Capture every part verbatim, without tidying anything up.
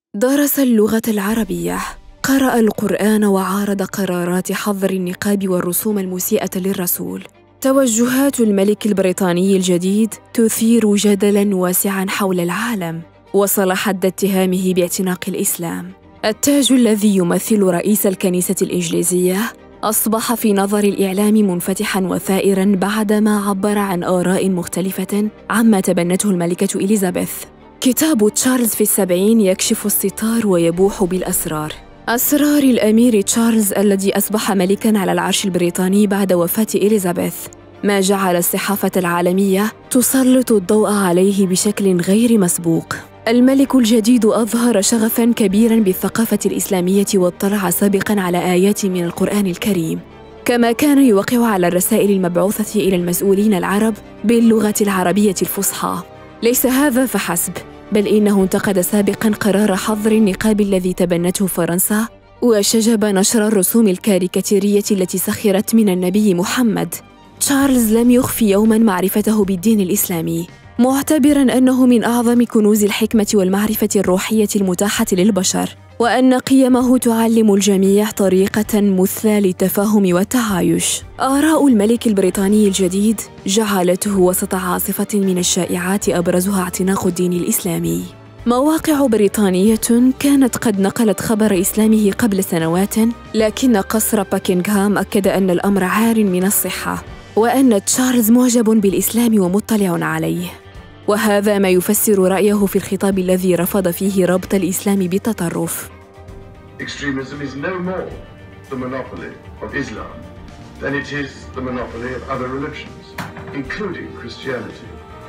درس اللغة العربية، قرأ القرآن وعارض قرارات حظر النقاب والرسوم المسيئة للرسول. توجهات الملك البريطاني الجديد تثير جدلاً واسعاً حول العالم، وصل حد اتهامه باعتناق الإسلام. التاج الذي يمثل رئيس الكنيسة الإنجليزية أصبح في نظر الإعلام منفتحاً وثائراً بعدما عبر عن آراء مختلفة عما تبنته الملكة إليزابيث. كتاب تشارلز في السبعين يكشف الستار ويبوح بالأسرار، أسرار الأمير تشارلز الذي أصبح ملكاً على العرش البريطاني بعد وفاة إليزابيث، ما جعل الصحافة العالمية تسلط الضوء عليه بشكل غير مسبوق. الملك الجديد أظهر شغفاً كبيراً بالثقافة الإسلامية واطلع سابقاً على آيات من القرآن الكريم، كما كان يوقع على الرسائل المبعوثة إلى المسؤولين العرب باللغة العربية الفصحى. ليس هذا فحسب، بل إنه انتقد سابقاً قرار حظر النقاب الذي تبنته فرنسا، وشجب نشر الرسوم الكاريكاتيرية التي سخرت من النبي محمد. تشارلز لم يخفي يوماً معرفته بالدين الإسلامي، معتبراً أنه من أعظم كنوز الحكمة والمعرفة الروحية المتاحة للبشر، وأن قيمه تعلم الجميع طريقة مثلى للتفاهم والتعايش. آراء الملك البريطاني الجديد جعلته وسط عاصفة من الشائعات أبرزها اعتناق الدين الإسلامي. مواقع بريطانية كانت قد نقلت خبر إسلامه قبل سنوات، لكن قصر باكنغهام أكد أن الأمر عار من الصحة، وأن تشارلز معجب بالإسلام ومطلع عليه، وهذا ما يفسر رأيه في الخطاب الذي رفض فيه ربط الإسلام بالتطرف. Extremism is no more the monopoly of Islam than it is the monopoly of other religions, including Christianity.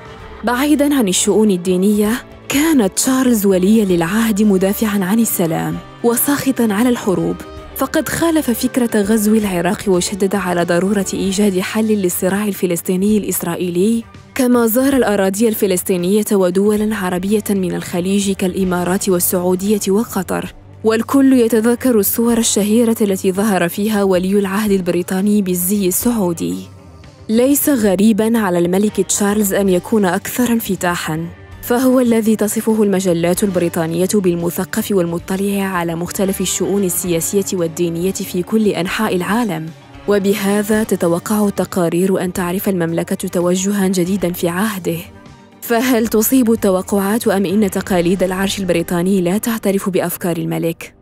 بعيداً عن الشؤون الدينية، كان تشارلز ولياً للعهد مدافعاً عن السلام وساخطاً على الحروب، فقد خالف فكرة غزو العراق وشدد على ضرورة إيجاد حل للصراع الفلسطيني الإسرائيلي، كما زار الأراضي الفلسطينية ودولاً عربية من الخليج كالإمارات والسعودية وقطر، والكل يتذكر الصور الشهيرة التي ظهر فيها ولي العهد البريطاني بالزي السعودي. ليس غريباً على الملك تشارلز أن يكون أكثر انفتاحاً، فهو الذي تصفه المجلات البريطانية بالمثقف والمطلع على مختلف الشؤون السياسية والدينية في كل أنحاء العالم، وبهذا تتوقع التقارير أن تعرف المملكة توجهاً جديداً في عهده. فهل تصيب التوقعات أم إن تقاليد العرش البريطاني لا تعترف بأفكار الملك؟